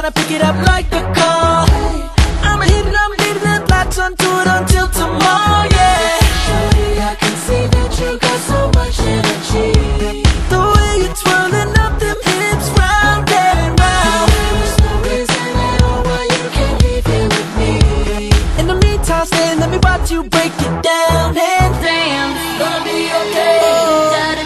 tryna pick it up like a call. I'm hitting, I'm leaving it, latch onto it until tomorrow, yeah. Shorty, I can see that you got so much energy. The way you're twirling up them hips round and round. There is no reason at all why you can't leave here with me. In the meantime, stay, let me watch you break it down. And Damn, it's gonna be okay.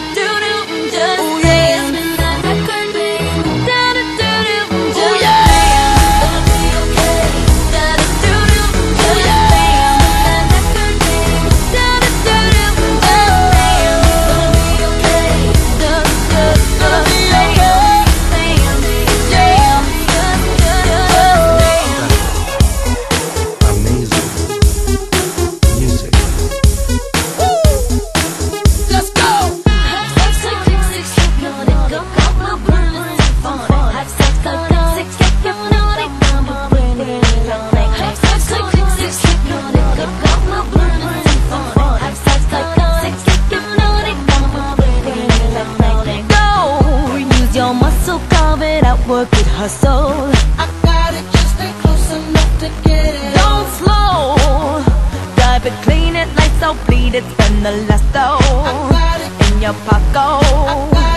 work it, hustle. I got it, just stay close enough to get it. Don't slow, dive it, clean it, lights out, bleed it, spend the last dough I got it in your pocket.